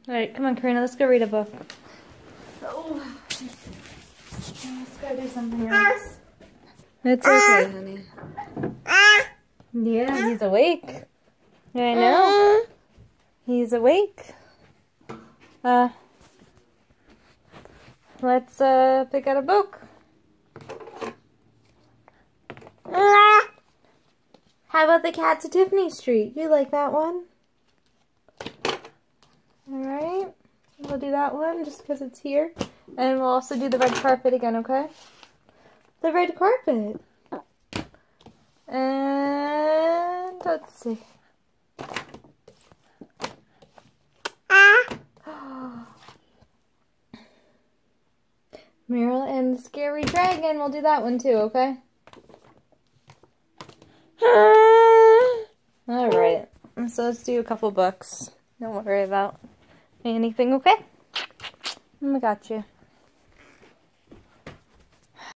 Alright, come on, Karina, let's go read a book. Oh. Let's go do something else. It's okay, honey. Yeah, he's awake. I know. He's awake. Let's pick out a book. How about The Cats of Tiffany Street? You like that one? Alright. We'll do that one just because it's here. And we'll also do the red carpet again, okay? The red carpet. And let's see. Meryl and the Scary Dragon. We'll do that one too, okay? Alright. So let's do a couple books. Don't worry about anything, okay? I got you.